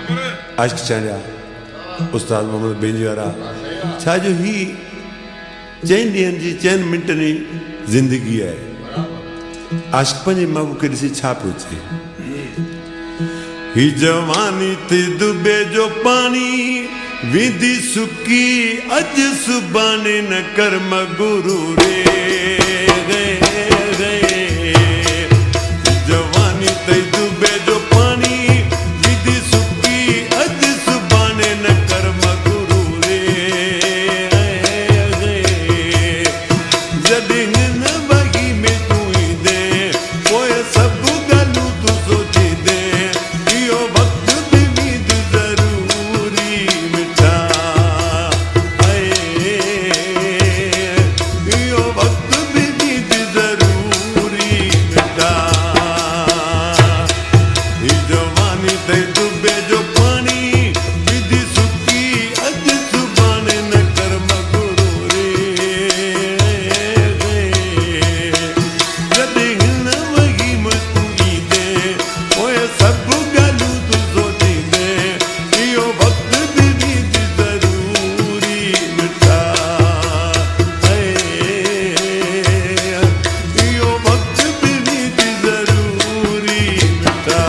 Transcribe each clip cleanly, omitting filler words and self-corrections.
आशिक चंडिया उस्ताद Mohammad Benji वारा छा जो ही चैन ॾींहंनि जी चैन मिंटनि जी ज़िंदगी आहे आशिक पंहिंजे महबूब खे ॾिसी छा पियो चए ही जवानी ते दुबे जो पानी विधि सुकी अॼु सुभाणे न कर मगुरू रे जवानी ते दुबे जो पानी विधि सुकी अॼु सुभाणे न कर मगुरू रे जॾहिं हिन वगी में तूं ईंदे पोइ सभु ॻाल्हियूं तूं सोचींदे इहो वक़्तु बि मीद ज़रूरी मिठा इहो वक़्तु बि मीद ज़रूरी मिठा ही जवानी ते डुबे जो पानी विधि सुकी अॼु सुभाणे न कर मगुरू रे जॾहिं हिन वगी में तूं ईंदे पोइ सभु ॻाल्हियूं तूं सोचींदे इहो वक़्तु बि मीद ज़रूरी मिठा इहो वक़्तु बि मीद ज़रूरी मिठा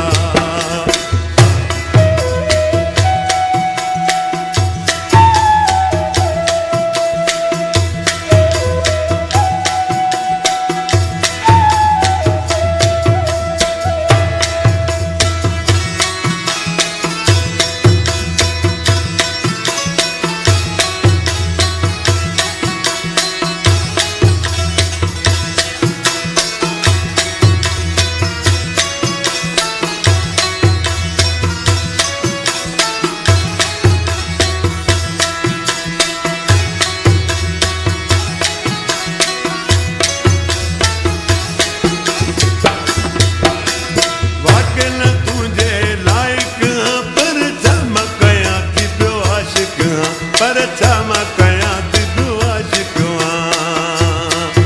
वाक़ई न तुंहिंजे लाइक़ आं पर छा मां कयां थी पियो आशिक़ आं पर छा मां कयां थी पियो आशिक़ आं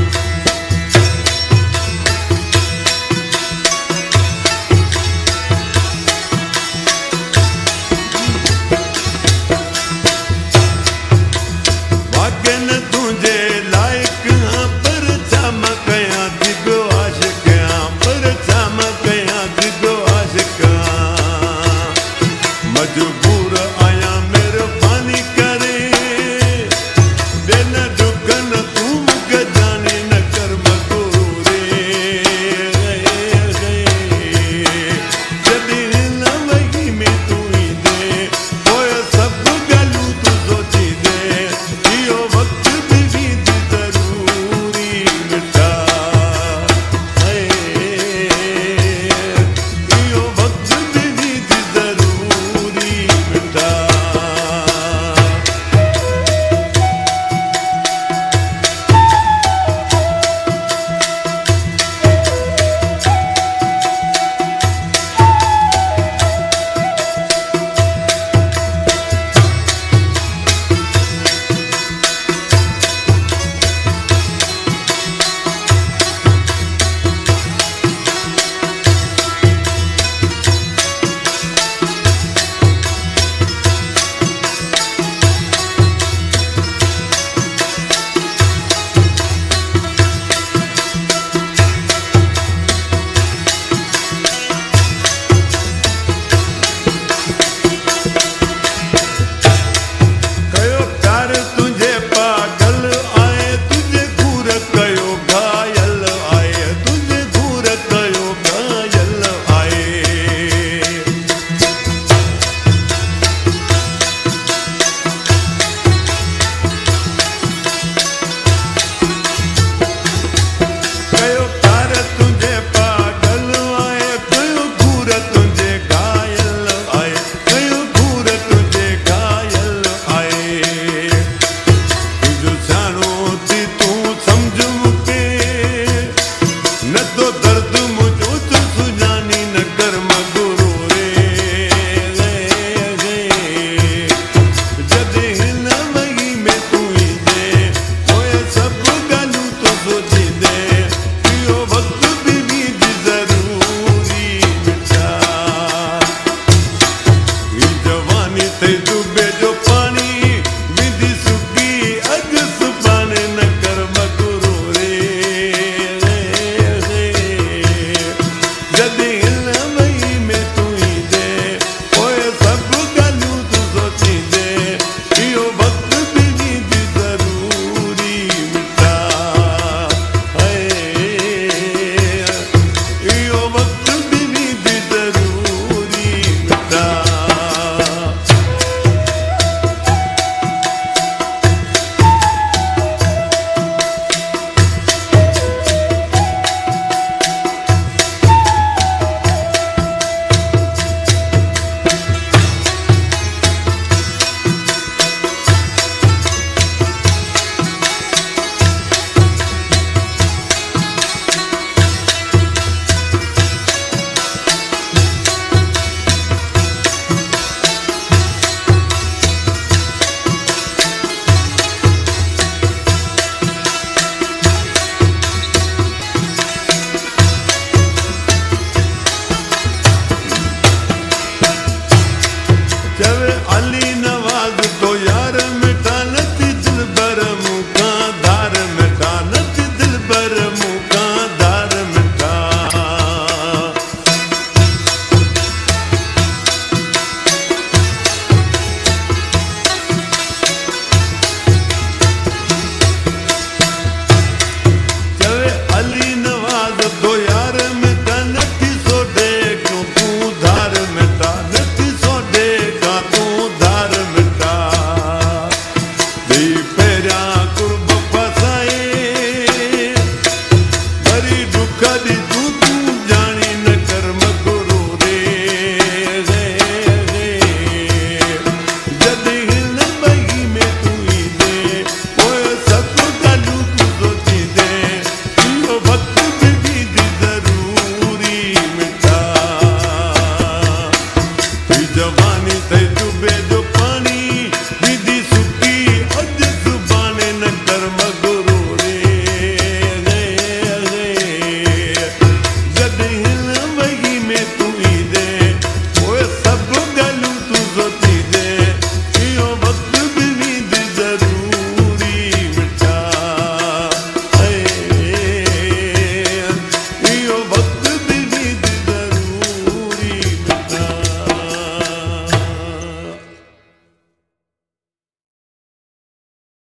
वाक़ई न तुंहिंजे लाइक़ आं पर छा मां कयां थी पियो आशिक़ आं पर छा मां कयां थी पियो आशिक़ आं मजबूर